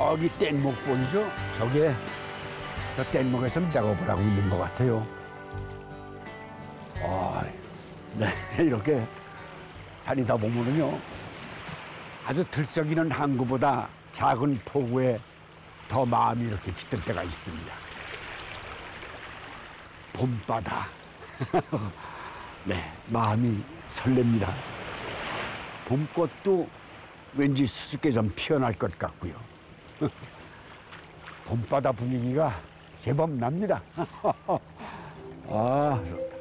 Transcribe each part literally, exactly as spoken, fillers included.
저기 뗏목 보이죠? 저게 저 뗏목에서 작업을 하고 있는 것 같아요. 아, 네, 이렇게 다니다 보면은요, 아주 들썩이는 항구보다 작은 포구에 더 마음이 이렇게 깃들 때가 있습니다. 봄바다. 네, 마음이 설렙니다. 봄꽃도 왠지 수줍게 좀 피어날 것 같고요. 봄바다 분위기가 제법 납니다. 아, 좋다.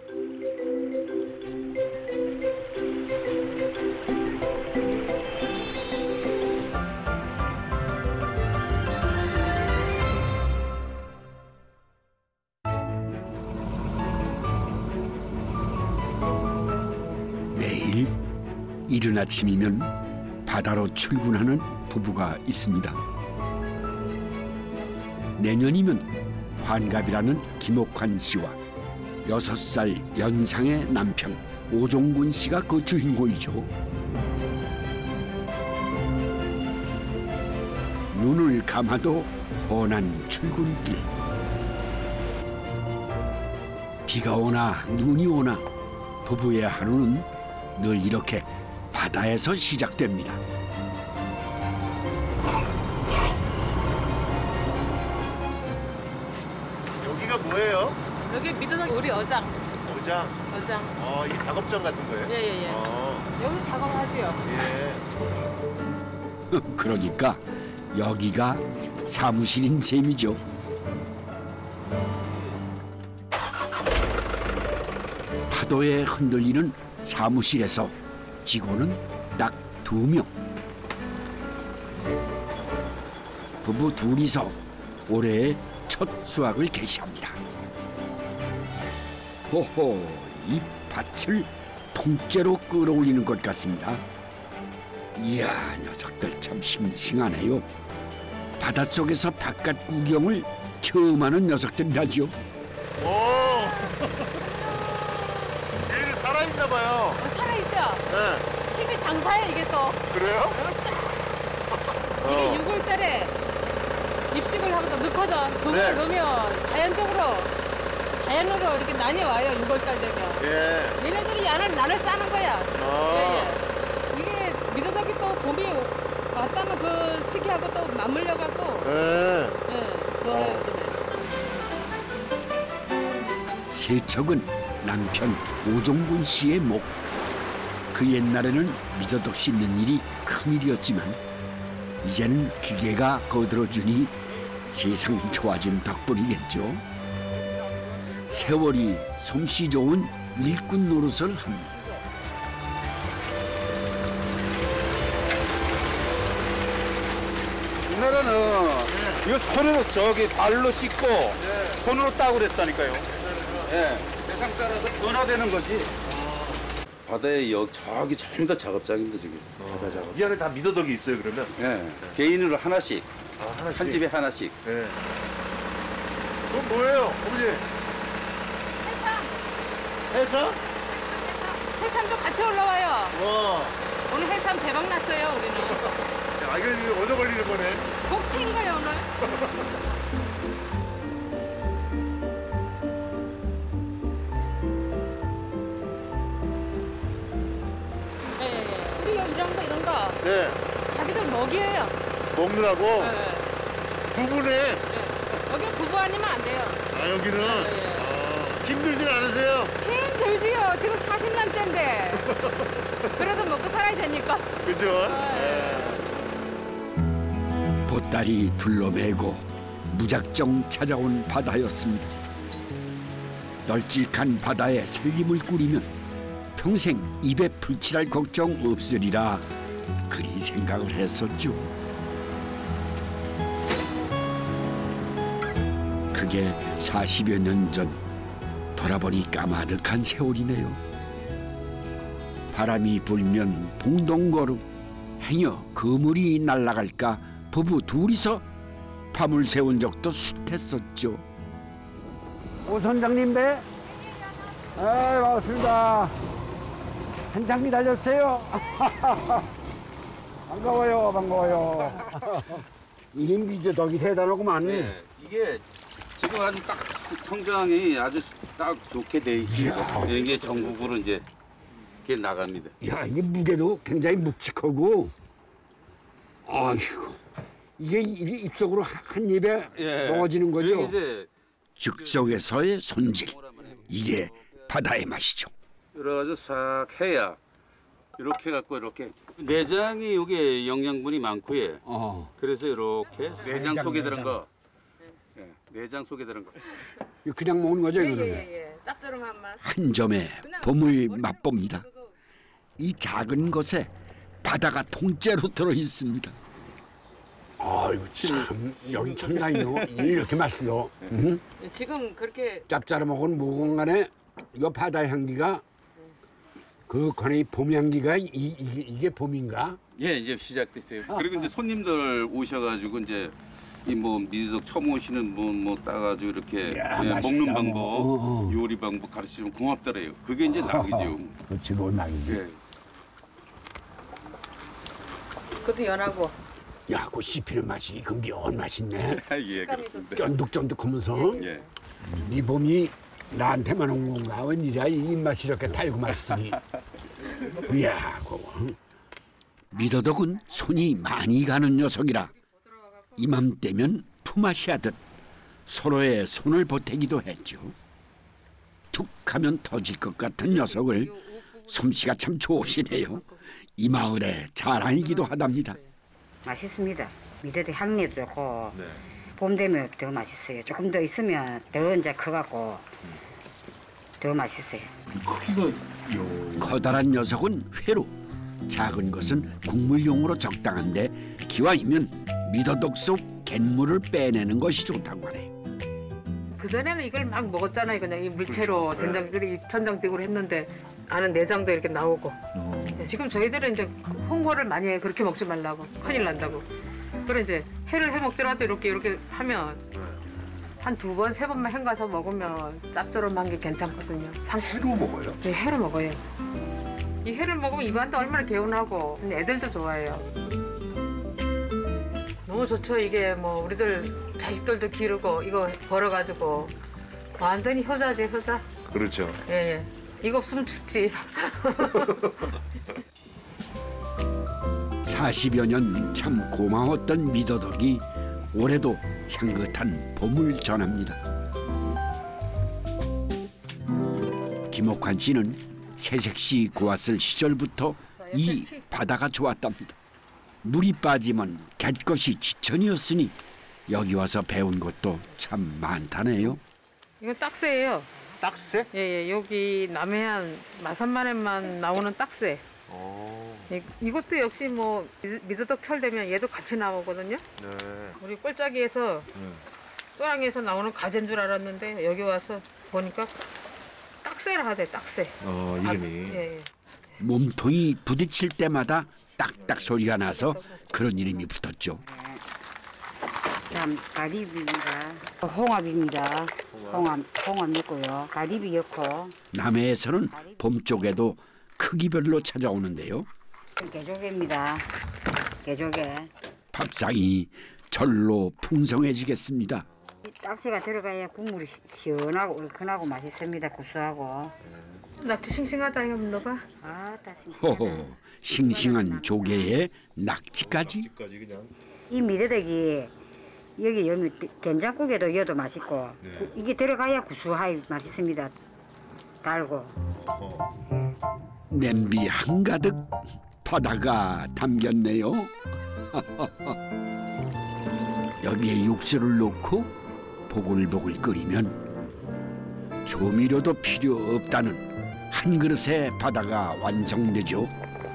매일 이른 아침이면 바다로 출근하는 부부가 있습니다. 내년이면 환갑이라는 김옥환 씨와 여섯 살 연상의 남편 오종군 씨가 그 주인공이죠. 눈을 감아도 훤한 출근길. 비가 오나 눈이 오나 부부의 하루는 늘 이렇게 바다에서 시작됩니다. 여기가 뭐예요? 여기 미드덕 우리 어장. 어장? 어장. 어, 이게 작업장 같은 거예요? 예예예. 예, 예. 어. 여기 작업하지요. 예. 그러니까 여기가 사무실인 셈이죠. 파도에 흔들리는 사무실에서 직원은 딱 두 명. 부부 둘이서 올해의 첫 수확을 개시합니다. 호호, 이 밭을 통째로 끌어올리는 것 같습니다. 이야, 녀석들 참 싱싱하네요. 바닷속에서 바깥 구경을 처음 하는 녀석들이라죠. 오! 얘는 살아있나 봐요. 어, 살아있죠? 네. 힘이 장사야 이게 또. 그래요? 어, 이게 유월 달에 입식을 하고 또 넣거든. 그걸 네. 넣으면 자연적으로 자연으로 이렇게 난이 와요. 유월 달 되면. 예. 얘네들이 난을 난을 싸는 거야. 어. 예, 예. 이게 미더덕이 또 봄이 왔다면 그 시기하고 또 맞물려 갖고. 예. 예, 좋아요 요즘에. 세척은 남편 오종군 씨의 목. 그 옛날에는 미더덕 씻는 일이 큰일이었지만 이제는 기계가 거들어주니 세상 좋아진 덕분이겠죠. 세월이 솜씨 좋은 일꾼 노릇을 합니다. 옛날에는 네. 이거 손으로 저기 발로 씻고 네. 손으로 따고 그랬다니까요. 예, 세상 따라서 변화되는 거지. 바다에 여기 저기 전부 다 작업장인데 저기 어. 바다 작업. 이 안에 다 미더덕이 있어요 그러면? 예, 네. 개인으로 하나씩, 아, 하나씩. 한 집에 하나씩. 예. 네. 그건 뭐예요, 어머니? 해삼. 해삼? 해삼. 해삼도 같이 올라와요. 와. 오늘 해삼 대박 났어요 우리는. 야, 이거 얻어 걸리는 거네. 복 튄 거예요 오늘. 예, 우리 이런 거 이런 거 네. 자기들 먹이에요. 먹느라고? 네. 부부네. 네. 여기는 부부 아니면 안 돼요. 아, 여기는? 네, 네. 아, 힘들진 않으세요? 힘들지요. 지금 사십 년째인데. 그래도 먹고 살아야 되니까. 그죠? 네. 보따리 둘러매고 무작정 찾아온 바다였습니다. 널찍한 바다에 살림을 꾸리면 평생 입에 풀칠할 걱정 없으리라 그리 생각을 했었죠. 그게 사십여 년 전. 돌아보니 까마득한 세월이네요. 바람이 불면 봉동거루, 행여 그물이 날아갈까 부부 둘이서 밤을 새운 적도 숱했었죠. 오 선장님 배? 아, 반갑습니다. 한참 기다렸어요. 반가워요, 반가워요. 이 미더덕이 대단하구만. 네, 이게 지금 아주 딱 성장이 아주 딱 좋게 돼 있습니다. 이게 전국으로 이제 이게 나갑니다. 야, 이게 무게도 굉장히 묵직하고, 아이고, 이게 이게 입속으로 한 입에 예. 넣어지는 거죠. 이게 이제 즉석에서의 손질, 이게 바다의 맛이죠. 여러 가지 싹 해야 이렇게 갖고 이렇게 내장이 이게 영양분이 많고요. 어. 그래서 이렇게 내장 속에 들은 거, 예, 내장 속에 들은 거. 이거 그냥 먹는 거죠, 이거는? 예예예. 짭조름한 맛. 한 점에 봄을 맛봅니다. 이 작은 것에 바다가 통째로 들어 있습니다. 아이고 참 여기 참나요. 이렇게 맛있어. 응? 지금 그렇게 짭짤하먹은 무건 간에 이거 바다 향기가 그 간에 봄 향기가 이, 이, 이게 봄인가? 예, 이제 시작됐어요. 그리고 이제 손님들 오셔가지고 이제 이 뭐 미더덕 처음 오시는 분 뭐 따가지고 이렇게 야, 예, 맛있다, 먹는 방법, 뭐. 어, 어. 요리 방법 가르치면 고맙더래요. 그게 이제 낙이죠. 그렇지, 뭐 낙이지. 예. 그것도 연하고 야, 그 씹히는 맛이 그 묘한 맛있네. 예, 그렇습니다. 쫀득쫀득하면서 예. 이 봄이 나한테만 온 건가? 웬일이야 이 입맛이 이렇게 달고 맛있으니. 이야, 그거. 미더덕은 손이 많이 가는 녀석이라 이맘때면 품앗이 하듯 서로의 손을 보태기도 했죠. 툭 하면 터질 것 같은 녀석을 솜씨가 참 좋으시네요. 이 마을의 자랑이기도 하답니다. 맛있습니다. 미더덕 향내도 좋고 봄 되면 더 맛있어요. 조금 더 있으면 더 이제 커갖고 더 맛있어요. 커다란 녀석은 회로, 작은 것은 국물용으로 적당한데 기왕이면 미더덕 속 갯물을 빼내는 것이 좋다고 하네요. 그전에는 이걸 막 먹었잖아요. 그냥 이 물채로 된장 그리 천장식으로 했는데 안은 내장도 이렇게 나오고. 지금 저희들은 이제 홍보를 많이 해요. 그렇게 먹지 말라고. 큰일 난다고. 그래 이제 회를 해 먹더라도 이렇게 이렇게 하면 한 두 번, 세 번만 헹가서 먹으면 짭조름한 게 괜찮거든요. 상... 회로 먹어요? 네, 회로 먹어요. 이 회를 먹으면 입안도 얼마나 개운하고 애들도 좋아해요. 너무 좋죠. 이게 뭐 우리들 자식들도 기르고 이거 벌어가지고 완전히 효자지 효자. 그렇죠. 예, 예. 이거 없으면 죽지. 사십여 년 참 고마웠던 미더덕이 올해도 향긋한 봄을 전합니다. 김옥환 씨는 새색시 고왔을 시절부터 이 바다가 좋았답니다. 물이 빠지면 갯것이 지천이었으니 여기 와서 배운 것도 참 많다네요. 이건 딱새예요. 딱새? 예, 예. 여기 남해안 마산만에만 나오는 딱새. 예, 이것도 역시 뭐 미더덕 철 되면 얘도 같이 나오거든요. 네. 우리 꼴짜기에서 음. 또랑에서 나오는 가재인 줄 알았는데 여기 와서 보니까 딱새라 하대. 딱새. 어, 아, 이름이. 예, 예. 몸통이 부딪힐 때마다 딱딱 소리가 나서 그런 이름이 붙었죠. 다음 가리비입니다. 홍합입니다. 홍합, 홍합 있고요. 가리비 넣고 남해에서는 봄 쪽에도 크기별로 찾아오는데요. 개조개입니다. 개조개. 밥상이 절로 풍성해지겠습니다. 이 딱새가 들어가야 국물이 시- 시원하고 얼큰하고 맛있습니다. 구수하고. 낙지 싱싱하다. 이거 한번 넣어봐. 아따 싱싱하다. 호호, 싱싱한 조개에 낙지까지. 까지 그냥. 이 미더덕이 여기 여기 된장국에도 넣어도 맛있고 구- 이게 들어가야 구수하게 맛있습니다. 달고. 냄비 한가득 바다가 담겼네요. 여기에 육수를 넣고 보글보글 끓이면 조미료도 필요 없다는 한 그릇의 바다가 완성되죠.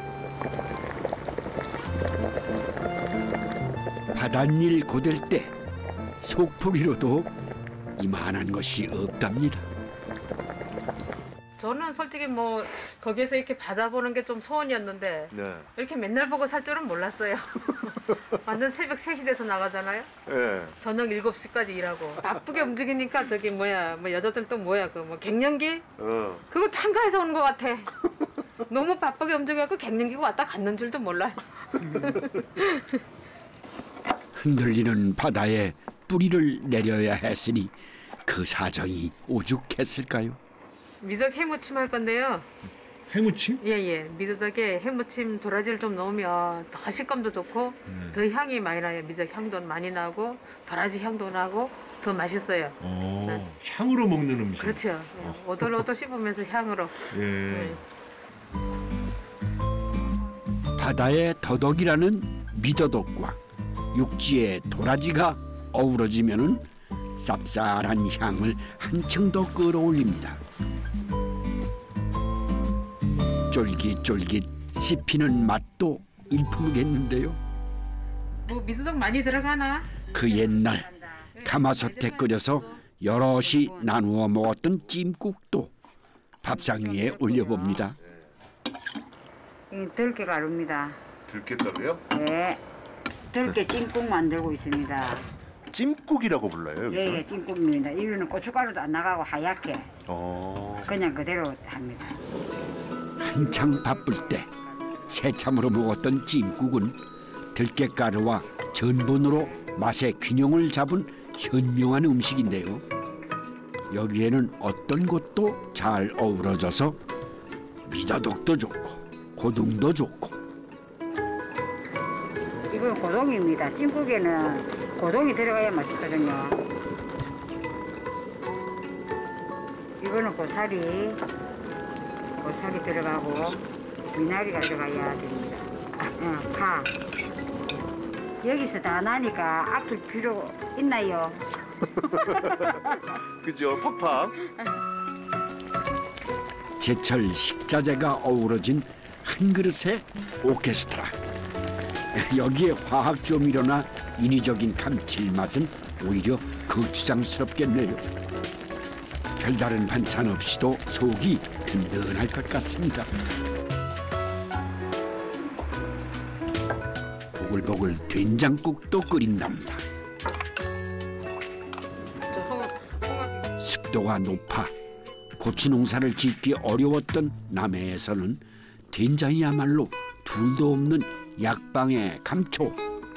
바닷일 고될 때 속풀이로도 이만한 것이 없답니다. 저는 솔직히 뭐 거기에서 이렇게 받아보는 게 좀 소원이었는데 네. 이렇게 맨날 보고 살 줄은 몰랐어요. 완전 새벽 세 시 돼서 나가잖아요. 예. 저녁 일곱 시까지 일하고 바쁘게 움직이니까 저기 뭐야 뭐 여자들 또 뭐야 그 뭐 갱년기 어. 그거 한가해서 오는 것 같아. 너무 바쁘게 움직여갖고 갱년기가 왔다 갔는 줄도 몰라요. 흔들리는 바다에 뿌리를 내려야 했으니 그 사정이 오죽했을까요? 미적 해무침 할 건데요. 해무침? 예예. 미더덕에 해무침 도라지를 좀 넣으면 더 식감도 좋고 네. 더 향이 많이 나요. 미적 향도 많이 나고 도라지 향도 나고 더 맛있어요. 어, 네. 향으로 먹는 음식. 그렇죠. 예. 오돌오돌 씹으면서 향으로. 예. 예. 바다의 더덕이라는 미더덕과 육지의 도라지가 어우러지면은 쌉쌀한 향을 한층 더 끌어올립니다. 쫄깃쫄깃 씹히는 맛도 일품이겠는데요. 뭐 미더덕 많이 들어가나? 그 옛날 가마솥에 끓여서 여럿이 나누어 먹었던 찜국도 밥상 위에 올려봅니다. 이 들깨 가루입니다. 들깨가루요? 네. 들깨 찜국 만들고 있습니다. 찜국이라고 불러요 여기서? 예, 예, 찜국입니다. 이거는 고춧가루도 안 나가고 하얗게 어. 그냥 그대로 합니다. 한창 바쁠 때 새참으로 먹었던 찜국은 들깨가루와 전분으로 맛의 균형을 잡은 현명한 음식인데요. 여기에는 어떤 것도 잘 어우러져서 미더덕도 좋고 고등도 좋고. 이건 고동입니다. 찜국에는 고동이 들어가야 맛있거든요. 이거는 고사리, 고사리 들어가고 미나리가 들어가야 됩니다. 어, 파. 여기서 다 나니까 아낄 필요 있나요? 그죠, 팍팍. 제철 식자재가 어우러진 한 그릇의 오케스트라. 여기에 화학 조미료나 인위적인 감칠맛은 오히려 거추장스럽겠네요. 별다른 반찬 없이도 속이 든든할 것 같습니다. 보글보글 된장국도 끓인답니다. 저 홍합, 홍합. 습도가 높아 고추 농사를 짓기 어려웠던 남해에서는 된장이야말로 둘도 없는 약방의 감초.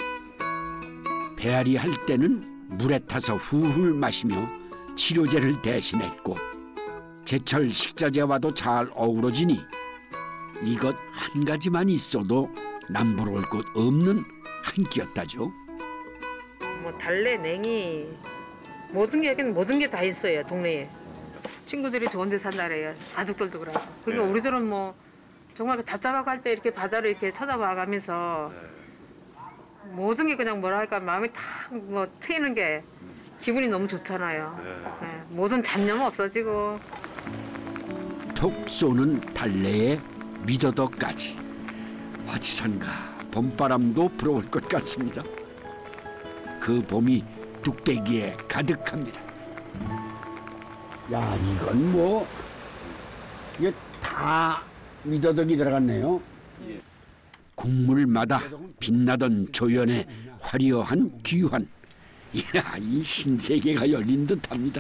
배앓이 할 때는 물에 타서 훌훌 마시며 치료제를 대신했고 제철 식자재와도 잘 어우러지니 이것 한 가지만 있어도 남부러울 곳 없는 한 끼였다죠. 뭐 달래, 냉이 모든 게 여기는 모든 게 다 있어요. 동네에. 친구들이 좋은 데 산다래요. 가족들도 그러고. 그러니까 네. 우리들은 뭐 정말 답답하고 할 때 이렇게 바다를 이렇게 쳐다봐가면서 모든 게 그냥 뭐랄까 마음이 탁 뭐 트이는 게 기분이 너무 좋잖아요. 네. 네, 모든 잡념 없어지고. 톡 쏘는 달래에 미더덕까지 화치산과 봄바람도 불어올 것 같습니다. 그 봄이 뚝배기에 가득합니다. 야, 이건 뭐 이게 다 미더덕이 들어갔네요. 국물마다 빛나던 조연의 화려한 귀환. 이야, 이 신세계가 열린 듯합니다.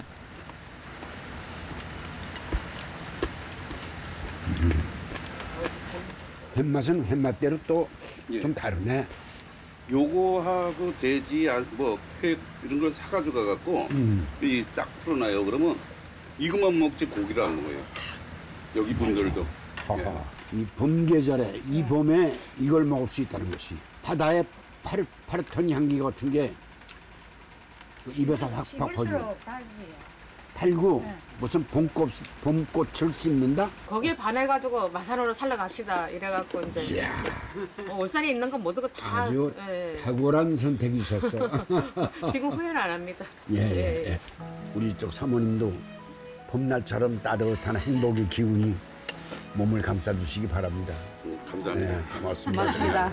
햇맛은 햇맛대로 또 좀 예. 다르네. 요거하고 돼지 아, 뭐회 이런 걸 사가지고 가갖고 음. 이 딱 풀어놔요. 그러면 이것만 먹지 고기를 안 먹어요. 여기 분들도. 하하. 이 봄 계절에 이 봄에 이걸 먹을 수 있다는 것이 바다의 파릇, 파릇한 향기 같은 게 입에서 확확 퍼지고 팔고 무슨 봄꽃, 봄꽃을 씹는다? 거기에 반해가지고 마산으로 살러 갑시다. 이래갖고 이제 이야, 뭐 울산에 있는 건 모두 다 아주 예, 탁월한 선택이셨어. 지금 후회는 안 합니다. 예, 예, 예. 우리 쪽 사모님도 봄날처럼 따뜻한 행복의 기운이 몸을 감싸주시기 바랍니다. 음, 감사합니다. 네, 고맙습니다. 고맙습니다.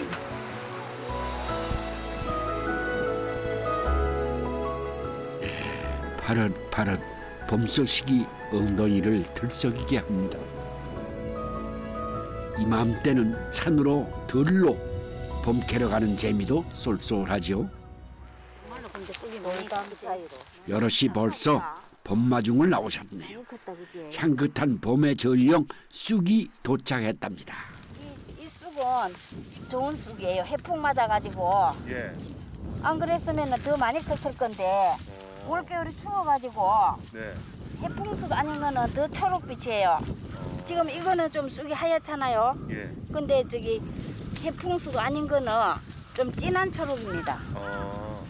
파릇파릇 봄 소식이 엉덩이를 들썩이게 합니다. 이맘때는 산으로 들로 봄 캐러 가는 재미도 쏠쏠하죠. 여럿이 벌써 봄마중을 나오셨네요. 향긋한 봄의 전령 쑥이 도착했답니다. 이, 이 쑥은 좋은 쑥이에요. 해풍 맞아가지고 예. 안 그랬으면 더 많이 컸을 건데 올겨울이 추워가지고 네. 해풍수가 아닌 거는 더 초록빛이에요. 지금 이거는 좀 쑥이 하얗잖아요. 예. 근데 저기 해풍수가 아닌 거는 좀 진한 초록입니다. 어.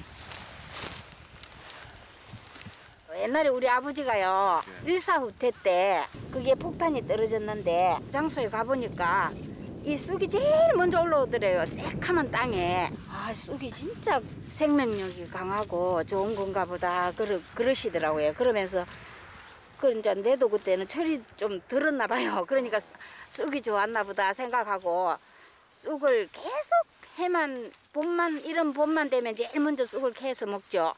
옛날에 우리 아버지가요 일사후퇴 때 그게 폭탄이 떨어졌는데 장소에 가보니까 이 쑥이 제일 먼저 올라오더래요. 새카만 땅에. 아, 쑥이 진짜 생명력이 강하고 좋은 건가 보다 그러, 그러시더라고요. 그러면서 그 이제 내도 그때는 철이 좀 들었나 봐요. 그러니까 쑥이 좋았나 보다 생각하고 쑥을 계속 해만 봄만 이런 봄만 되면 제일 먼저 쑥을 캐서 먹죠.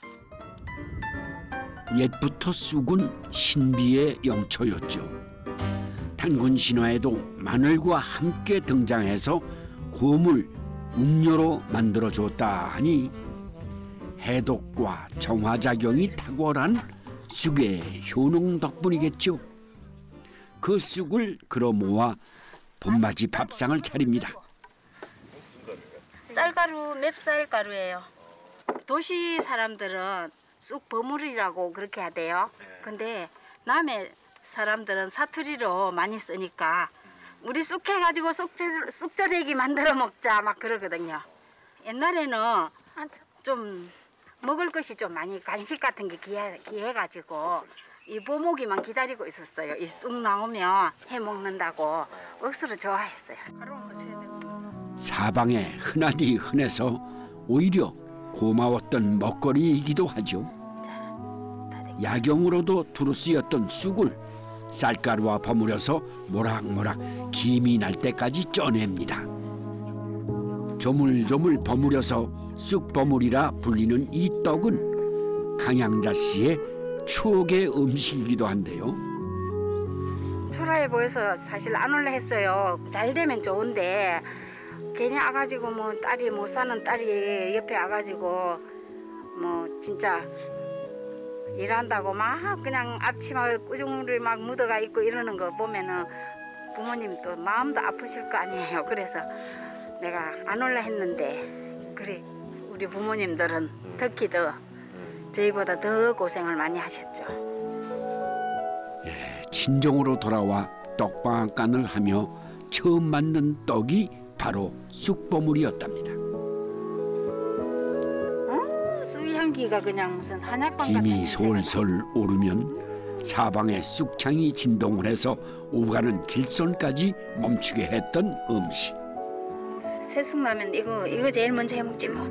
옛부터 쑥은 신비의 영초였죠. 단군 신화에도 마늘과 함께 등장해서 고물, 음료로 만들어줬다 하니 해독과 정화작용이 탁월한 쑥의 효능 덕분이겠죠. 그 쑥을 걸어 모아 봄맞이 밥상을 차립니다. 쌀가루, 맵쌀가루예요. 도시 사람들은 쑥 버무리라고 그렇게 하대요. 근데 남해 사람들은 사투리로 많이 쓰니까 우리 쑥 해가지고 쑥절, 쑥절애기 만들어 먹자 막 그러거든요. 옛날에는 좀 먹을 것이 좀 많이 간식 같은 게 귀해, 귀해가지고 이 보모기만 기다리고 있었어요. 이 쑥 나오면 해 먹는다고 억수로 좋아했어요. 사방에 흔하디 흔해서 오히려 고마웠던 먹거리이기도 하죠. 야경으로도 두루 쓰였던 쑥을 쌀가루와 버무려서 모락모락 김이 날 때까지 쪄냅니다. 조물조물 버무려서 쑥버무리라 불리는 이 떡은 강양자 씨의 추억의 음식이기도 한데요. 초라해 보여서 사실 안 올라 했어요. 잘 되면 좋은데 괜히 와가지고 뭐 딸이 못 사는 딸이 옆에 와가지고 뭐 진짜 일한다고 막 그냥 앞치마 꾸중물을 막 묻어가 있고 이러는 거 보면은 부모님 또 마음도 아프실 거 아니에요. 그래서 내가 안 올라 했는데 그래 우리 부모님들은 특히 더 저희보다 더 고생을 많이 하셨죠. 예, 친정으로 돌아와 떡방앗간을 하며 처음 만든 떡이 바로 쑥버무리였답니다. 어, 쑥 향기가 그냥 무슨 한약방 같은 김이 냄새가. 솔솔 오르면 사방에 쑥향이 진동을 해서 오가는 길손까지 멈추게 했던 음식. 새쑥라면 이거 이거 제일 먼저 해먹지 뭐.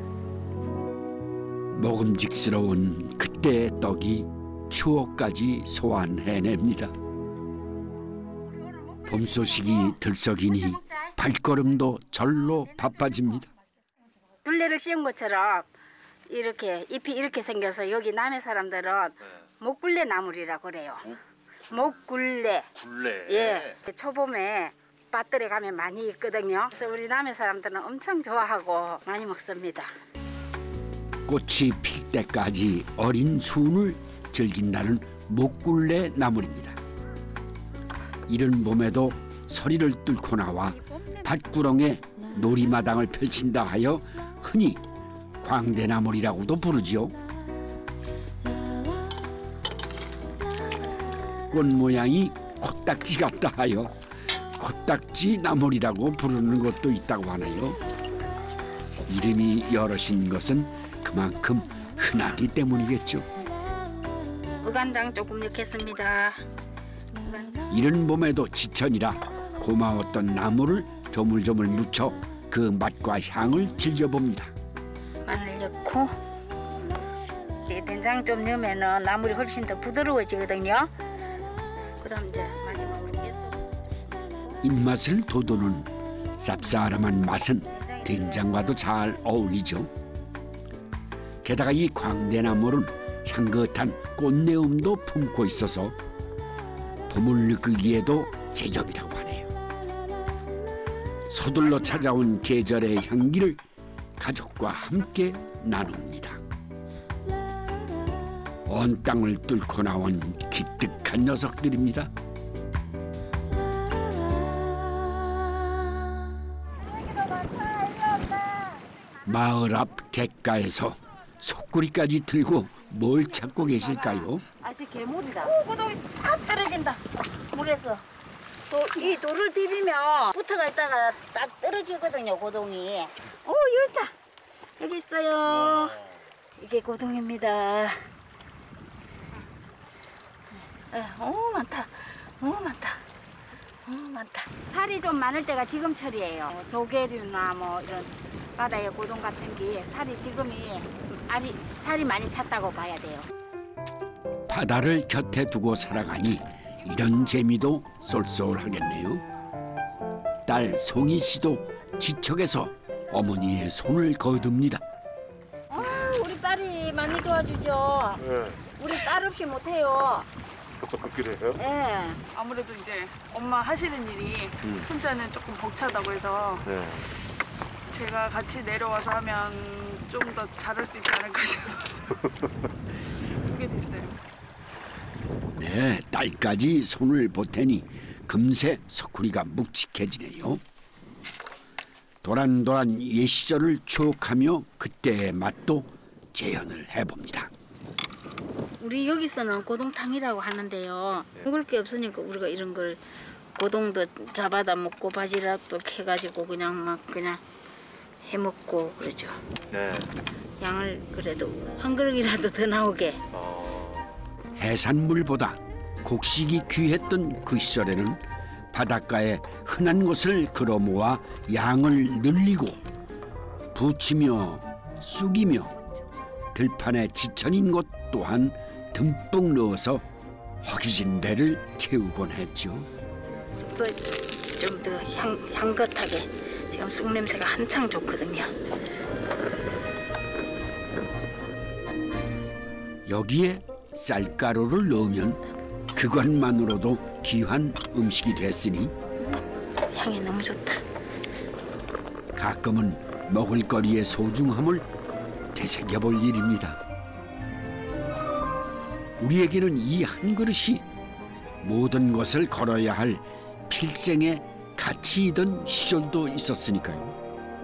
먹음직스러운 그때의 떡이 추억까지 소환해냅니다. 봄 소식이 들썩이니 발걸음도 절로 바빠집니다. 둘레를 씌운 것처럼 이렇게 잎이 이렇게 생겨서 여기 남해 사람들은 목굴레 나물이라고 그래요. 목굴레. 굴레. 예. 초봄에 밭들에 가면 많이 있거든요. 그래서 우리 남해 사람들은 엄청 좋아하고 많이 먹습니다. 꽃이 필 때까지 어린 순을 즐긴다는 목굴레 나물입니다. 이른 봄에도 서리를 뚫고 나와 밭구렁에 놀이마당을 펼친다 하여 흔히 광대나물이라고도 부르지요. 꽃 모양이 코딱지 같다 하여 코딱지 나물이라고 부르는 것도 있다고 하네요. 이름이 여럿인 것은 그만큼 흔하기 때문이겠죠. 의간장 조금 넣겠습니다. 이른 봄에도 지천이라 고마웠던 나물을 조물조물 묻혀 그 맛과 향을 즐겨봅니다. 마늘 넣고 된장 좀 넣으면 나물이 훨씬 더 부드러워지거든요. 그다음 이제 마지막으로 깨소. 입맛을 돋우는 쌉싸름한 맛은 된장과도 잘 어울리죠. 게다가 이 광대나물은 향긋한 꽃내음도 품고 있어서 봄을 느끼기에도 제격이라고 하네요. 서둘러 찾아온 계절의 향기를 가족과 함께 나눕니다. 온 땅을 뚫고 나온 기특한 녀석들입니다. 마을 앞 갯가에서 속구리까지 들고 뭘 찾고 계실까요? 아직 괴물이다. 오, 고동이 딱 떨어진다. 물에서. 도, 이 돌을 디비면 붙어가 있다가 딱 떨어지거든요, 고동이. 오, 여기 있다. 여기 있어요. 이게 고동입니다. 오, 많다. 오, 많다. 오, 많다. 살이 좀 많을 때가 지금철이에요. 조개류나 뭐 이런 바다의 고동 같은 게 살이 지금이 알이 살이 많이 찼다고 봐야 돼요. 바다를 곁에 두고 살아가니 이런 재미도 쏠쏠하겠네요. 딸 송이 씨도 지척에서 어머니의 손을 거둡니다. 아, 우리 딸이 많이 도와주죠. 네. 우리 딸 없이 못해요. 그래요? 예. 아무래도 이제 엄마 하시는 일이 음. 혼자는 조금 벅차다고 해서 네. 제가 같이 내려와서 하면 좀 더 잘할 수 있지 않을까 싶어서 그게 됐어요. 네, 딸까지 손을 보태니 금세 석훈이가 묵직해지네요. 도란도란 옛 시절을 추억하며 그때의 맛도 재현을 해봅니다. 우리 여기서는 고동탕이라고 하는데요. 먹을 게 없으니까 우리가 이런 걸 고동도 잡아다 먹고 바지락도 캐가지고 그냥 막 그냥 해 먹고 그러죠. 네. 양을 그래도 한 그릇이라도 더 나오게. 해산물보다 곡식이 귀했던 그 시절에는 바닷가에 흔한 것을 걸어모아 양을 늘리고 부치며 쑥이며 들판에 지천인 것 또한 듬뿍 넣어서 허기진 배를 채우곤 했죠. 쑥도 좀 더 향, 향긋하게. 지금 쑥 냄새가 한창 좋거든요. 여기에 쌀가루를 넣으면 그것만으로도 귀한 음식이 됐으니 향이 너무 좋다. 가끔은 먹을거리의 소중함을 되새겨볼 일입니다. 우리에게는 이 한 그릇이 모든 것을 걸어야 할 필생의 가치이던 시절도 있었으니까요.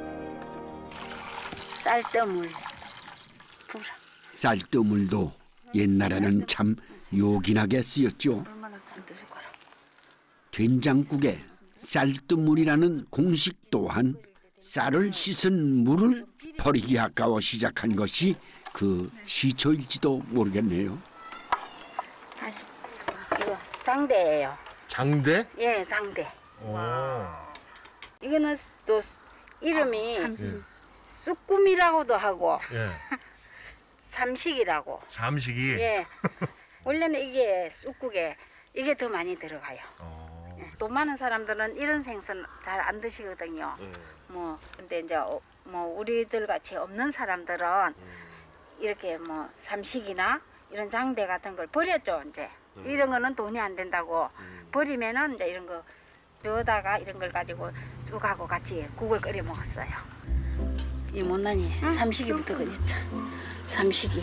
쌀뜨물. 불. 쌀뜨물도 옛날에는 참 요긴하게 쓰였죠. 얼마나 안 드실 거라. 된장국에 쌀뜨물이라는 공식 또한 쌀을 씻은 물을 버리기 아까워 시작한 것이 그 시초일지도 모르겠네요. 다시. 이거 장대예요. 장대? 예, 장대. 오. 이거는 또 이름이 예. 쑥꿈이라고도 하고 예. 삼식이라고. 삼식이. 예. 원래는 이게 쑥국에 이게 더 많이 들어가요. 어. 예. 돈 많은 사람들은 이런 생선 잘 안 드시거든요. 예. 뭐 근데 이제 어, 뭐 우리들 같이 없는 사람들은 이렇게 뭐 삼식이나 이런 장대 같은 걸 버렸죠 이제. 이런 거는 돈이 안 된다고 버리면은 이제 이런 거 뼈다가 이런 걸 가지고 쑥하고 같이 국을 끓여 먹었어요. 이 못난이 삼식이부터 그랬죠. 삼식이.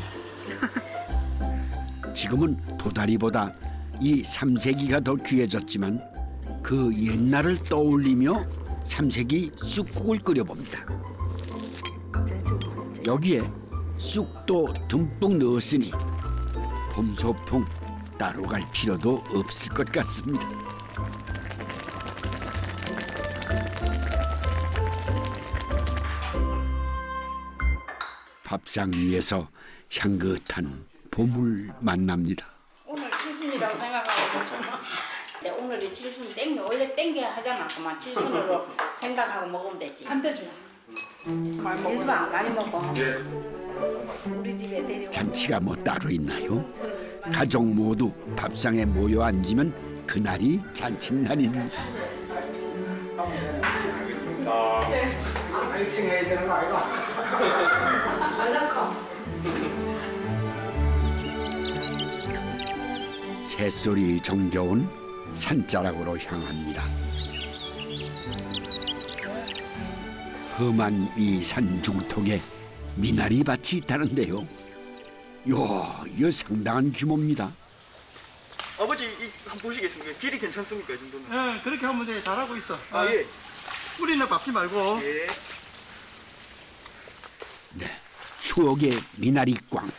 지금은 도다리보다 이 삼색이가 더 귀해졌지만 그 옛날을 떠올리며 삼색이 쑥국을 끓여봅니다. 여기에 쑥도 듬뿍 넣었으니 봄소풍 따로 갈 필요도 없을 것 같습니다. 밥상 위에서 향긋한 봄을 만납니다. 오늘 칠순이라고 생각하고 네, 오늘이 칠순 땡겨 원래 땡겨 하잖아. 그만 칠순으로 생각하고 먹으면 되지. 한 표 주나? 예수방 많이 먹어. 우리 집에 데려오고. 잔치가 뭐 따로 있나요? 가족 모두 밥상에 모여 앉으면 그날이 잔칫날입니다. 일등해야 되는 거 아이가? 새소리 정겨운 산자락으로 향합니다. 험한 이 산중턱에 미나리 밭이 있다는데요. 이야, 이거 상당한 규모입니다. 아버지 이 한번 보시겠습니까? 길이 괜찮습니까 이 정도는? 예, 그렇게 하면 돼. 잘하고 있어. 아 예. 뿌리는 밟지 말고. 예. 추억의 미나리꽝.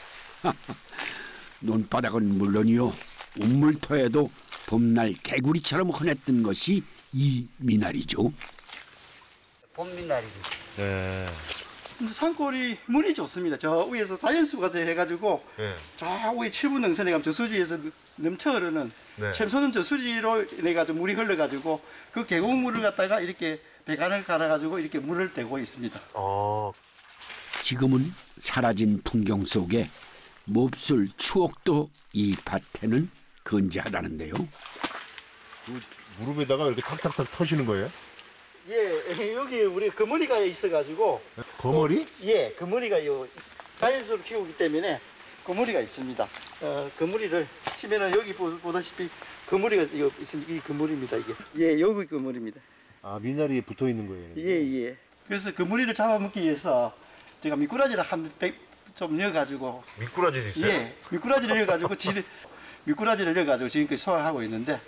논바닥은 물론이요, 운물터에도 봄날 개구리처럼 흔했던 것이 이 미나리죠. 봄미나리지. 네. 산골이 물이 좋습니다. 저 위에서 자연수가 해가지고 네. 저 위에 칠분 능선에 가면 저수지에서 넘쳐 흐르는 네. 샘솟는 저수지로 인해 가지고 물이 흘러가지고 그 계곡물을 갖다가 이렇게 배관을 갈아가지고 이렇게 물을 떼고 있습니다. 어. 지금은 사라진 풍경 속에 몹쓸 추억도 이 밭에는 건재하다는데요. 그 무릎에다가 이렇게 탁탁탁 터시는 거예요? 예, 여기 우리 거머리가 있어가지고. 거머리? 어, 예, 거머리가 요 자연수를 키우기 때문에 거머리가 있습니다. 어, 거머리를 치면은 여기 보- 보다시피 거머리가 이거 있습니다. 이 거머리입니다, 이게. 예, 여기 거머리입니다. 아, 미나리에 붙어 있는 거예요. 예, 예. 그래서 거머리를 잡아먹기 위해서 제가 미꾸라지를 한 백 좀 넣어가지고. 미꾸라지도 있어요? 예, 미꾸라지를 넣어가지고 질, 미꾸라지를 넣어가지고 지금까지 소화하고 있는데.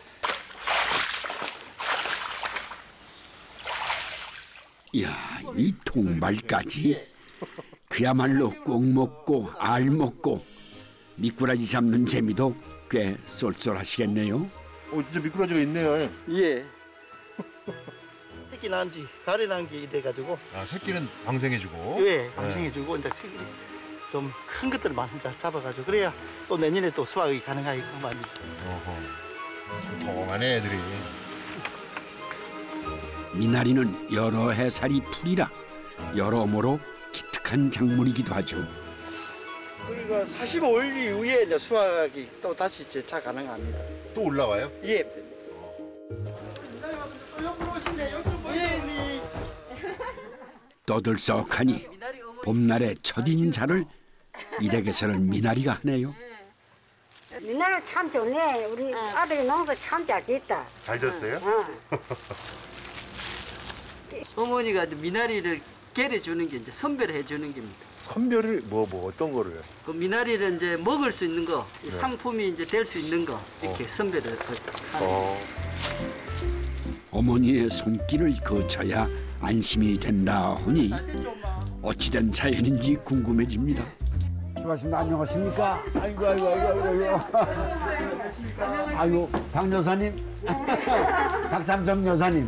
이야, 이 통발까지 그야말로 꼭 먹고 알 먹고 미꾸라지 잡는 재미도 꽤 쏠쏠하시겠네요. 어, 진짜 미꾸라지가 있네요. 예. 새끼 난지 가래 난게 이래가지고. 아, 새끼는 방생해주고. 예, 방생해주고 이제 좀 큰 것들만 이제 잡아가지고 그래야 또 내년에 또 수확이 가능하게 그만입니다. 어허. 통통하네, 애들이. 미나리는 여러 해살이 풀이라 여러모로 기특한 작물이기도 하죠. 우리가 사십오 일 이후에 이제 수확이 또 다시 재차 가능합니다. 또 올라와요? 예. 떠들썩하니 봄날의 첫 인사를 이 댁에서는 미나리가 하네요. 미나리 참 좋네. 우리 아들이 농사 참 잘 짓다. 잘 됐어요? 어. 어머니가 이제 미나리를 계려주는 게 이제 선별해 주는 겁니다. 선별을 뭐, 뭐, 어떤 거를? 그 미나리를 이제 먹을 수 있는 거, 이 네. 상품이 이제 될 수 있는 거 이렇게 선별을 하는 어. 어머니의 손길을 거쳐야 안심이 된다 하니 어찌된 사연인지 궁금해집니다. 수고하십니다. 안녕하십니까? 아이고, 아이고, 아이고, 아이고, 아이고. 아이고, 박 여사님. 박삼성 여사님.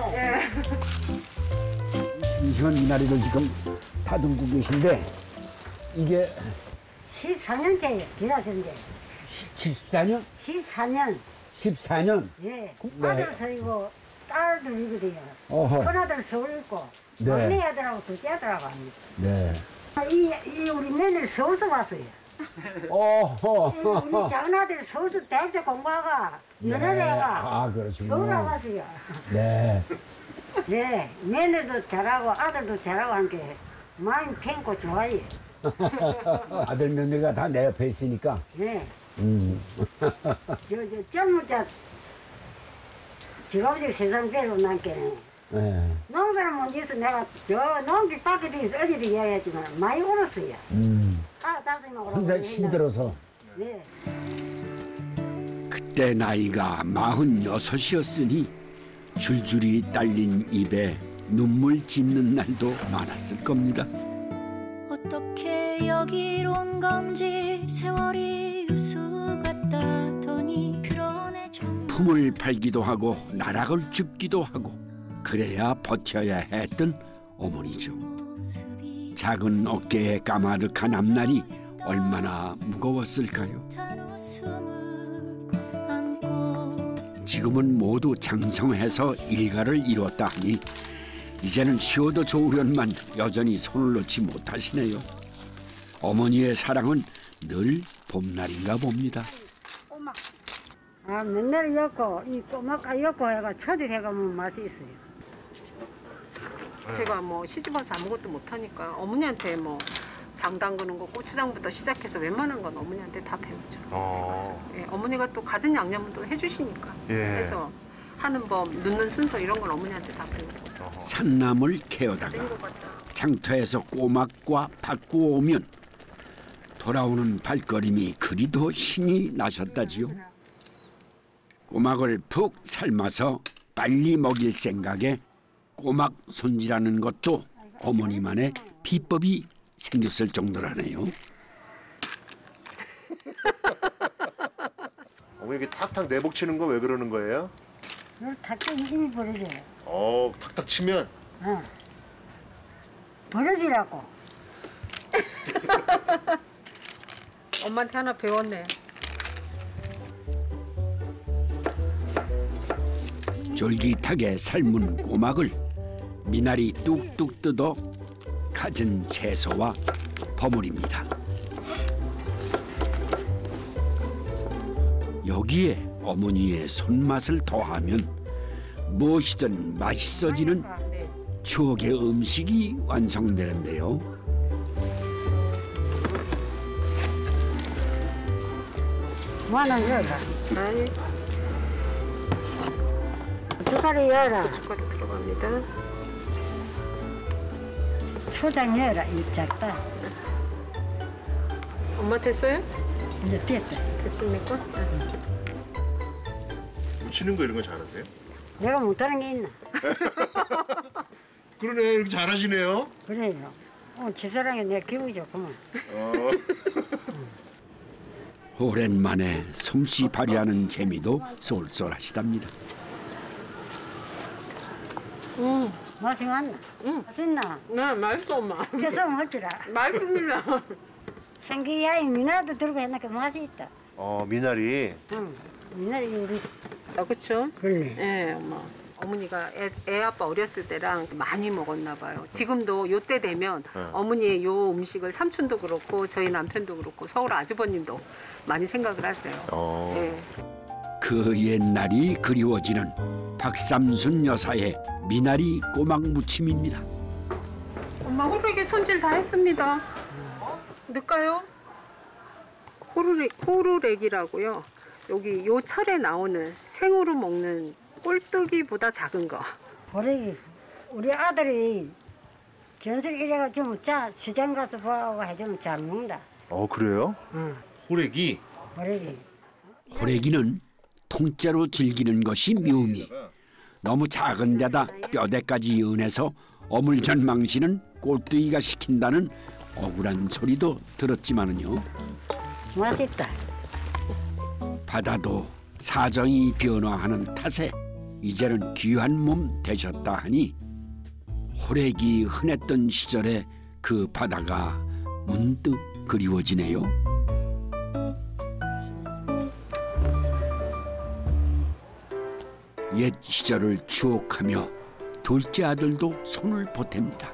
이 시간 미나리를 지금 다듬고 계신데, 이게 십사 년째예요. 기다린데. 십사 년? 십사 년. 십사 년? 예. 네. 아들 서이고 딸도 이거든요. 어허. 큰아들 서울 있고 네. 막내 아들하고 둘째 아들하고 합니다. 네. 이, 이 우리 며느리 서울서 왔어요. 어허. 이 우리 작은아들 서울서 대학교 공부하가 연애대가 아, 그러시구나. 서울 나갔어요. 네. 네. 며느리도 잘하고 아들도 잘하고 한 게 마음 편고 좋아요. 아들 며느리가 다 내 옆에 있으니까. 네. 음. 저, 저 젊은 자 직업적 세상 배로 남게 네. 농사를 못 지어서 내가 저 농기 밖에 뒤에서 어디도 이야기했지만 많이 울었어요. 음. 아, 다섯 명 혼자 힘들어서. 네. 그때 나이가 마흔여섯이었으니 줄줄이 딸린 입에 눈물 짓는 날도 많았을 겁니다. 어떻게 여기로 온 건지 세월이 유수 같다더니 그러네 좀 품을 팔기도 하고 나락을 줍기도 하고 그래야 버텨야 했던 어머니죠. 작은 어깨에 까마득한 앞날이 얼마나 무거웠을까요? 지금은 모두 장성해서 일가를 이뤘다 하니 이제는 쉬어도 좋으련만 여전히 손을 놓지 못하시네요. 어머니의 사랑은 늘 봄날인가 봅니다. 아, 맨날 엮고 이 꼬마가 엮고 해가 처리해가면 맛이 있어요. 제가 뭐 시집와서 아무것도 못하니까 어머니한테 뭐 장 담그는 거 고추장부터 시작해서 웬만한 건 어머니한테 다 배웠죠. 어. 예, 어머니가 또 갖은 양념은 또 해주시니까. 예. 그래서 하는 법, 넣는 순서 이런 건 어머니한테 다 배웠고. 산나물 캐어다가 장터에서 꼬막과 바꾸어 오면 돌아오는 발걸음이 그리도 신이 나셨다지요. 꼬막을 푹 삶아서 빨리 먹일 생각에 꼬막 손질하는 것도 어머니만의 비법이 생겼을 정도라네요. 어머니 이렇게 탁탁 내복 치는 거 왜 그러는 거예요? 너 탁탁 힘이 버려져요. 어, 탁탁 치면? 어. 버려지라고. 엄마한테 하나 배웠네. 쫄깃하게 삶은 꼬막을 미나리 뚝뚝 뜯어 갖은 채소와 버무립니다. 여기에 어머니의 손맛을 더하면 무엇이든 맛있어지는 추억의 음식이 완성되는데요. 뭐하는 여라. 아니. 숟가락 열어. 숟가락 들어갑니다. 초장 열어. 이 작다. 엄마 됐어요? 이제 됐어. 됐습니까? 무치는 거 이런 거 잘하세요? 내가 못하는 게 있나? 그러네, 이렇게 잘하시네요. 그래요. 어, 제 사랑에 내가 기분이 좋구만. 어. 오랜만에 솜씨 발휘하는 재미도 쏠쏠하시답니다. 응. 맛이 맞나? 응. 맛있나? 네, 맛있어, 엄마. 계속 먹지라. 맛있습니다. 생기야이 미나도 들고 했나까 맛이 있다. 어, 미나리. 응. 미나리 우리. 아, 그쵸? 그래. 예, 엄마. 어머니가 애, 애 아빠 어렸을 때랑 많이 먹었나 봐요. 지금도 요때 되면 네. 어머니의 요 음식을 삼촌도 그렇고 저희 남편도 그렇고 서울 아주버님도 많이 생각을 하세요. 어. 예. 그 옛날이 그리워지는 박삼순 여사의 미나리 꼬막 무침입니다. 엄마 호루라기 손질 다 했습니다. 넣을까요? 호루라기, 호루라기라고요. 여기 요 철에 나오는 생으로 먹는 꼴뚜기보다 작은 거. 우리 우리 아들이 전설 이래가지고 자 시장 가서 보고 해주면 잘 먹는다. 어, 그래요? 응. 호래기? 호래기. 호래기는 통째로 즐기는 것이 묘미. 너무 작은 데다 뼈대까지 연해서 어물전망시는 꼴뚜기가 시킨다는 억울한 소리도 들었지만은요. 맛있다. 바다도 사정이 변화하는 탓에 이제는 귀한 몸 되셨다 하니 호래기 흔했던 시절의 그 바다가 문득 그리워지네요. 옛 시절을 추억하며 둘째 아들도 손을 보탭니다.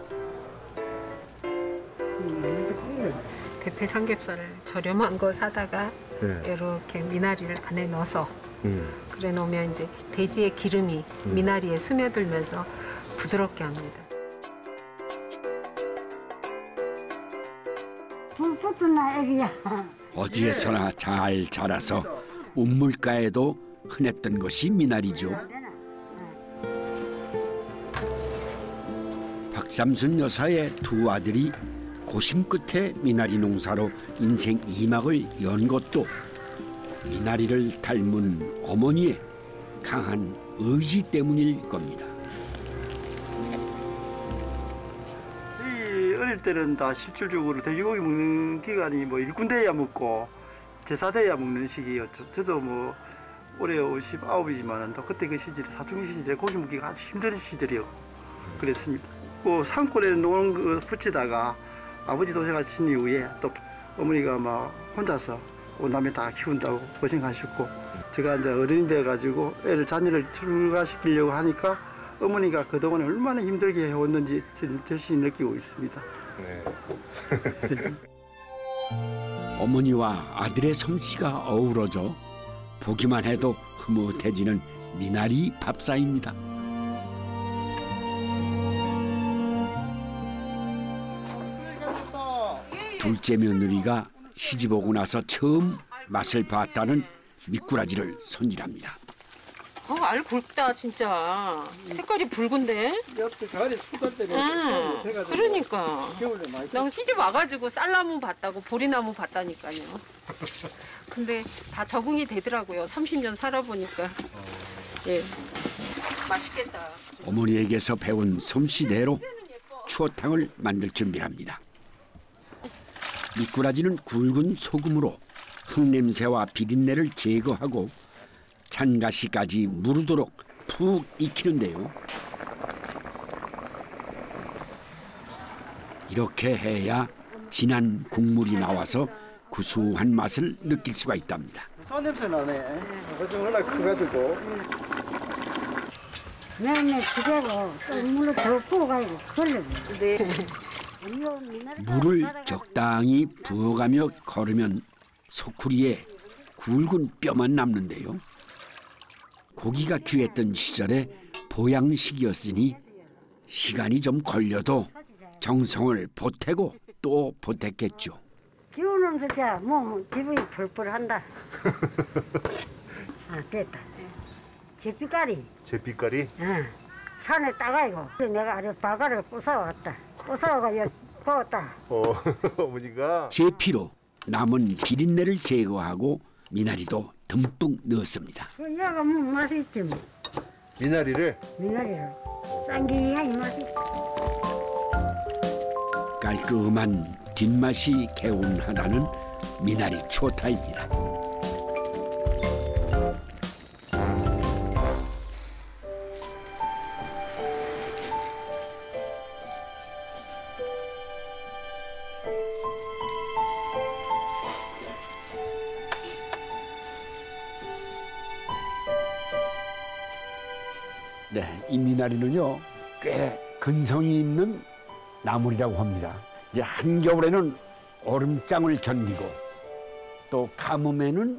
대패 삼겹살을 저렴한 거 사다가 네. 이렇게 미나리를 안에 넣어서 음. 그래 놓으면 이제 돼지의 기름이 음. 미나리에 스며들면서 부드럽게 합니다. 불 붙었나 애기야. 어디에서나 잘 자라서 우물가에도 흔했던 것이 미나리죠. 박삼순 여사의 두 아들이 고심 끝에 미나리 농사로 인생 이막을 연 것도 미나리를 닮은 어머니의 강한 의지 때문일 겁니다. 이 어릴 때는 다 실질적으로 돼지고기 먹는 기간이 뭐 일군데야 먹고 제사대야 먹는 시기였죠. 저도 뭐 올해 오십구이지만 또 그때 그 시절에 사춘기 시절에 고기 먹기가 아주 힘든 시절이요. 그랬습니다. 그 산골에 노는 거 붙이다가 아버지 돌아가신 이후에 또 어머니가 막 혼자서 남에 다 키운다고 고생하셨고 제가 이제 어른이 돼가지고 애를 자녀를 출가시키려고 하니까 어머니가 그동안에 얼마나 힘들게 해왔는지 지금 절실히 느끼고 있습니다. 네. 어머니와 아들의 솜씨가 어우러져 보기만 해도 흐뭇해지는 미나리 밥상입니다. 둘째 며느리가 시집오고 나서 처음 맛을 봤다는 미꾸라지를 손질합니다. 어, 알 굵다 진짜. 색깔이 붉은데? 옆에 가을에 수달 때문에 응, 돼가지고 그러니까. 겨울에 많이 나 시집 와가지고 쌀나무 봤다고 보리나무 봤다니까요. 근데 다 적응이 되더라고요. 삼십 년 살아보니까. 예, 맛있겠다. 어머니에게서 배운 솜씨대로 추어탕을 만들 준비합니다. 미꾸라지는 굵은 소금으로 흙냄새와 비린내를 제거하고 잔가시까지 무르도록 푹 익히는데요. 이렇게 해야 진한 국물이 나와서 구수한 맛을 느낄 수가 있답니다. 쏜냄새 나네. 이거 좀 얼라 커가지고. 맨날 그대로 또 물을 더 부어가지고 걸리고. 물을 적당히 부어가며 걸으면 소쿠리에 굵은 뼈만 남는데요. 고기가 귀했던 시절에 보양식이었으니 시간이 좀 걸려도 정성을 보태고 또 보탰겠죠. 기운은 진짜 뭐 기분이 펄펄한다. 아 됐다. 제빛깔이. 제빛깔이? 응. 산에 따가지고 내가 아주 바가를 부숴왔다. 부숴가 구웠다. 어, 어머니가 제피로 남은 비린내를 제거하고 미나리도 듬뿍 넣었습니다. 그 얘가 뭐 맛이 있지 뭐. 미나리를? 미나리를. 쌍기한 맛이 있어. 깔끔한 뒷맛이 개운하다는 미나리 초타입니다. 네, 이 미나리는요 꽤 근성이 있는 나물이라고 합니다. 이제 한겨울에는 얼음장을 견디고 또 가뭄에는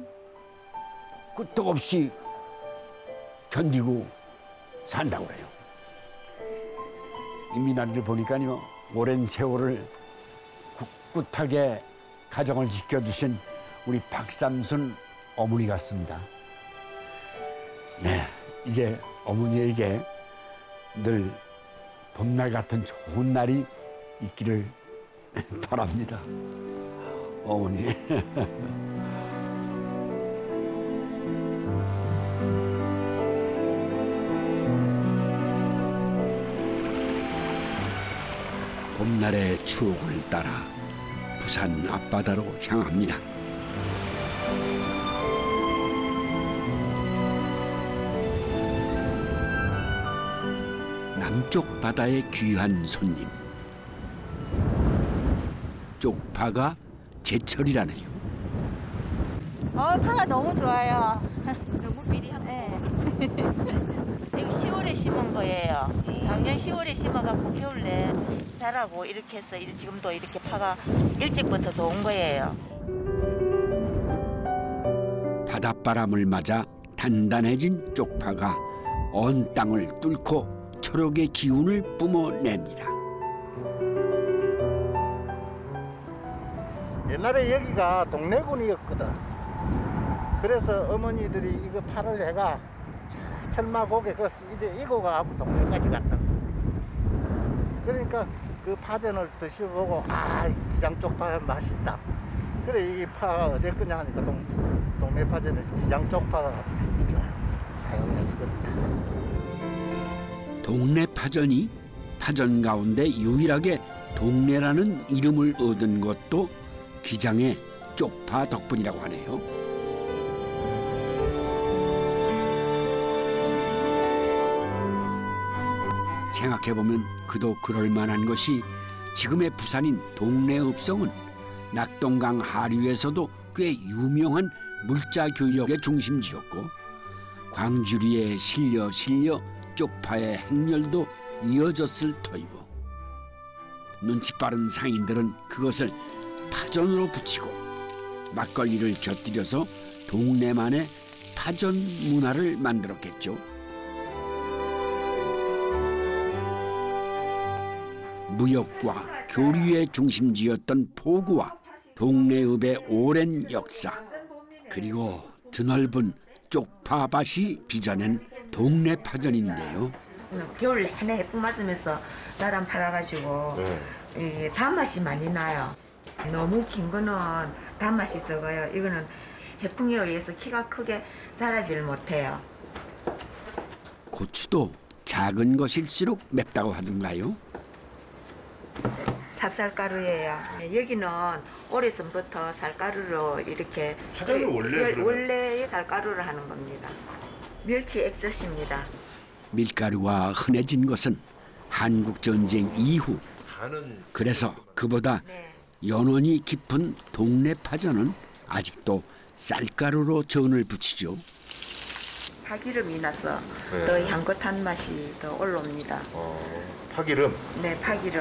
끄떡없이 견디고 산다고 그래요. 이 미나리를 보니까요 오랜 세월을 꿋꿋하게 가정을 지켜주신 우리 박삼순 어머니 같습니다. 네, 이제 어머니에게 늘 봄날 같은 좋은 날이 있기를 바랍니다. 어머니. 봄날의 추억을 따라 부산 앞바다로 향합니다. 남쪽 바다의 귀한 손님. 쪽파가 제철이라네요. 어, 파가 너무 좋아요. 너무 비리하고. 네. 이거 시월에 심은 거예요. 작년 시월에 심어갖고 겨울에 자라고 이렇게 해서 지금도 이렇게 파가 일찍부터 좋은 거예요. 바닷바람을 맞아 단단해진 쪽파가 언 땅을 뚫고 초록의 기운을 뿜어냅니다. 옛날에 여기가 동래군이었거든. 그래서 어머니들이 이거 파를 해가 철마고개 그 이고 가고 동네까지 갔다. 그러니까 그 파전을 드셔보고 아 기장 쪽파 맛있다. 그래 이 파가 어디 거냐 하니까 동, 동네 파전에 기장 쪽파가 사용해서 그렇다. 동네 파전이 파전 가운데 유일하게 동네라는 이름을 얻은 것도 기장의 쪽파 덕분이라고 하네요. 생각해보면 그도 그럴 만한 것이 지금의 부산인 동래읍성은 낙동강 하류에서도 꽤 유명한 물자 교역의 중심지였고 광주리에 실려 실려 쪽파의 행렬도 이어졌을 터이고 눈치 빠른 상인들은 그것을 파전으로 붙이고 막걸리를 곁들여서 동네만의 파전 문화를 만들었겠죠. 무역과 교류의 중심지였던 포구와 동래읍의 오랜 역사 그리고 드넓은 쪽파밭이 빚어낸 동네 파전인데요. 겨울 내내 해풍 맞으면서 자란 팔아가지고 이게 단맛이 많이 나요. 너무 긴 거는 단맛이 적어요. 이거는 해풍에 의해서 키가 크게 자라지를 못해요. 고추도 작은 것일수록 맵다고 하던가요? 찹쌀가루예요. 네, 여기는 오래전부터 쌀가루로 이렇게 사장님 원래 열- 그러면- 원래 쌀가루를 하는 겁니다. 멸치 액젓입니다. 밀가루가 흔해진 것은 한국 전쟁 이후. 간은 그래서 그보다 연원이 깊은 동네 파전은 아직도 쌀가루로 전을 붙이죠. 파기름이 나서 네. 더 향긋한 맛이 더 올라옵니다. 어, 파기름. 네, 파기름.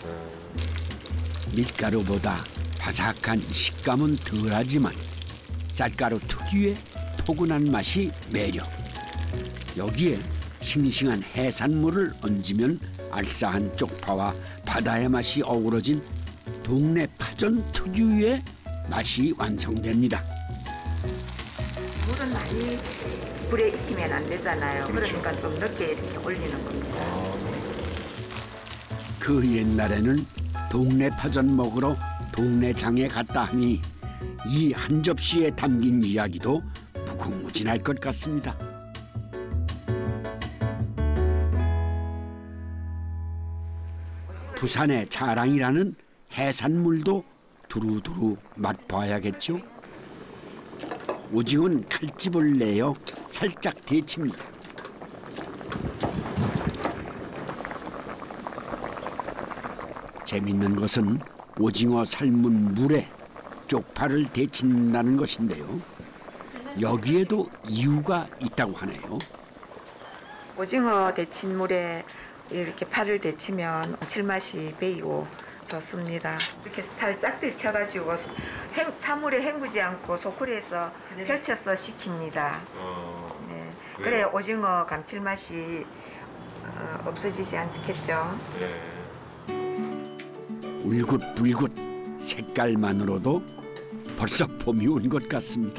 밀가루보다 바삭한 식감은 덜하지만 쌀가루 특유의 포근한 맛이 매력. 여기에 싱싱한 해산물을 얹으면 알싸한 쪽파와 바다의 맛이 어우러진 동네 파전 특유의 맛이 완성됩니다. 물은 많이 불에 익히면 안 되잖아요. 그러니까 좀 늦게 이렇게 올리는 겁니다. 그 옛날에는 동네 파전 먹으러 동네 장에 갔다 하니 이 한 접시에 담긴 이야기도 무궁무진할 것 같습니다. 부산의 자랑이라는 해산물도 두루두루 맛봐야겠죠. 오징어는 칼집을 내어 살짝 데칩니다. 재밌는 것은 오징어 삶은 물에 쪽파를 데친다는 것인데요. 여기에도 이유가 있다고 하네요. 오징어 데친 물에 이렇게 파를 데치면 칠맛이 배이고 좋습니다. 이렇게 살짝 데쳐가지고 행, 찬물에 헹구지 않고 소쿠리에서 펼쳐서 식힙니다. 네. 그래 오징어 감칠맛이 어, 없어지지 않겠죠. 울긋불긋 색깔만으로도 벌써 봄이 온 것 같습니다.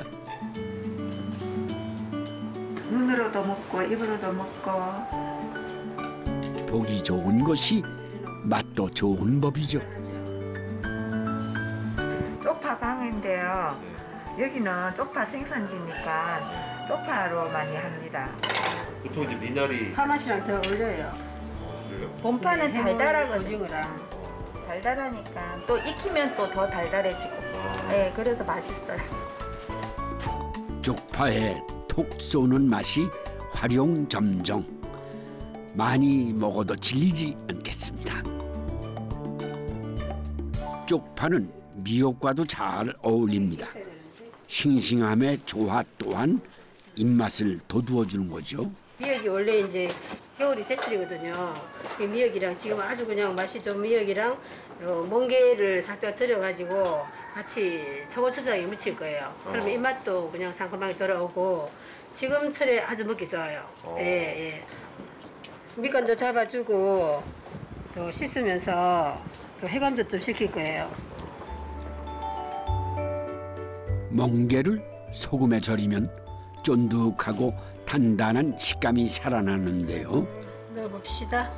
눈으로도 먹고 입으로도 먹고 보기 좋은 것이 맛도 좋은 법이죠. 쪽파 강인데요. 여기는 쪽파 생산지니까 쪽파로 많이 합니다. 보통 이제 미나리. 파맛이랑 더 어울려요. 봄파는 네, 달달하거든요. 오징어랑. 달달하니까 또 익히면 또 더 달달해지고. 네, 그래서 맛있어요. 쪽파에 톡 쏘는 맛이 활용점정. 많이 먹어도 질리지 않겠습니다. 쪽파는 미역과도 잘 어울립니다. 싱싱함의 조화 또한 입맛을 돋우어주는 거죠. 미역이 원래 이제 겨울이 제철이거든요. 이 미역이랑 지금 아주 그냥 맛이 좋은 미역이랑 어, 멍게를 살짝 절여가지고 같이 초고추장에 무칠 거예요. 그러면 입맛도 그냥 상큼하게 돌아오고 지금 철에 아주 먹기 좋아요. 예, 예. 밑간도 잡아주고 또 씻으면서 또 해감도 좀 시킬 거예요. 멍게를 소금에 절이면 쫀득하고 단단한 식감이 살아나는데요. 넣어봅시다.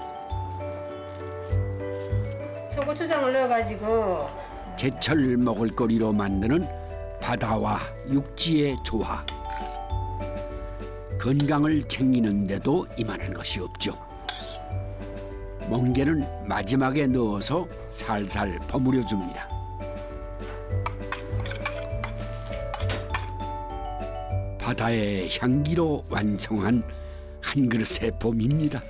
초고추장을 넣어가지고 제철 먹을거리로 만드는 바다와 육지의 조화. 건강을 챙기는데도 이만한 것이 없죠. 멍게는 마지막에 넣어서 살살 버무려 줍니다. 바다의 향기로 완성한 한 그릇의 봄입니다.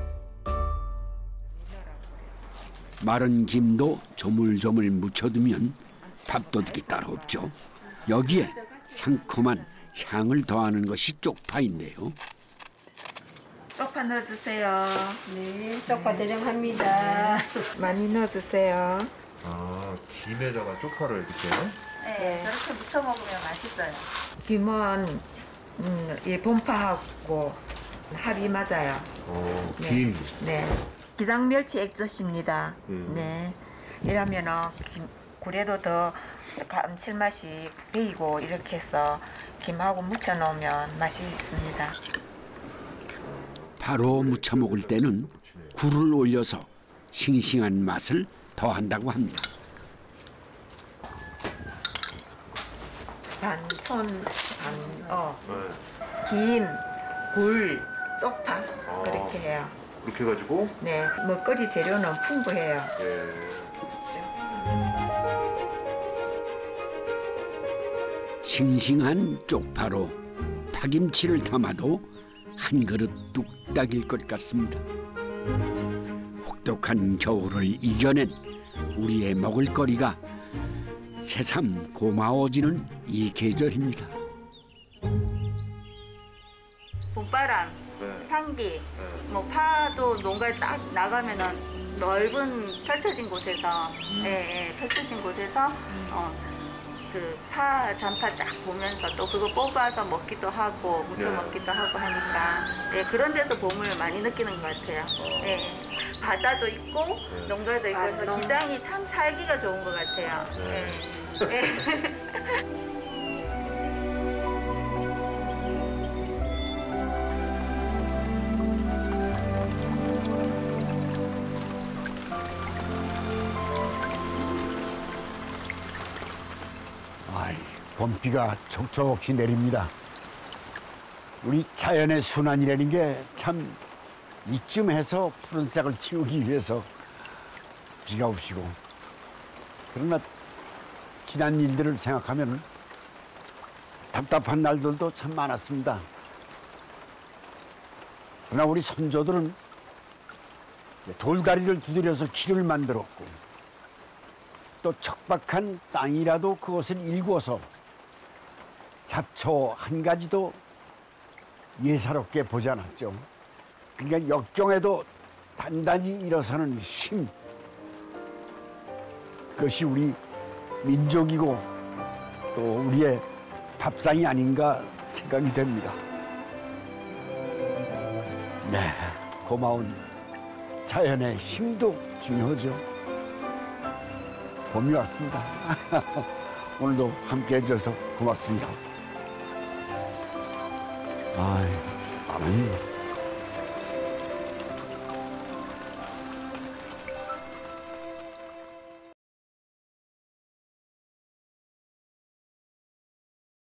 마른 김도 조물조물 묻혀두면 밥도둑이 따로 없죠. 여기에 상큼한 향을 더하는 것이 쪽파인데요. 쪽파 넣어주세요. 네, 쪽파 대령합니다. 많이 넣어주세요. 아, 김에다가 쪽파를 이렇게. 네, 저렇게 무쳐 먹으면 맛있어요. 김은 음, 이 봄파하고 합이 맞아요. 어, 네. 김. 네. 기장 멸치 액젓입니다. 음. 네. 이러면은 김, 굴에도 더 감칠맛이 배이고 이렇게 해서 김하고 무쳐 놓으면 맛이 있습니다. 바로 무쳐 먹을 때는 굴을 올려서 싱싱한 맛을 더한다고 합니다. 반촌, 반, 어, 김, 굴, 쪽파 그렇게 해요. 그렇게 해가지고? 네, 먹거리 재료는 풍부해요. 예. 싱싱한 쪽파로 파김치를 담아도 한 그릇 뚝딱일 것 같습니다. 혹독한 겨울을 이겨낸 우리의 먹을거리가 새삼 고마워지는 이 계절입니다. 봄바람, 향기, 뭐 파도 농가에 딱 나가면은 넓은 펼쳐진 곳에서, 예, 예, 펼쳐진 곳에서 어, 그 파 잔파 딱 보면서 또 그거 뽑아서 먹기도 하고 무쳐 먹기도 하고 하니까 예, 그런 데서 봄을 많이 느끼는 것 같아요. 예, 바다도 있고 농가도 있고 해서 기장이 참 살기가 좋은 것 같아요. 예. 예. 아이, 봄비가 촉촉히 내립니다. 우리 자연의 순환이라는 게 참 이쯤해서 푸른색을 틔우기 위해서 비가 오시고, 그러나 지난 일들을 생각하면 답답한 날들도 참 많았습니다. 그러나 우리 선조들은 돌다리를 두드려서 길을 만들었고, 또 척박한 땅이라도 그것을 일구어서 잡초 한 가지도 예사롭게 보지 않았죠. 그러니까 역경에도 단단히 일어서는 힘, 그것이 우리 민족이고 또 우리의 밥상이 아닌가 생각이 됩니다. 네, 고마운 자연의 힘도 중요하죠. 봄이 왔습니다. 오늘도 함께 해주셔서 고맙습니다. 아이, 아버님.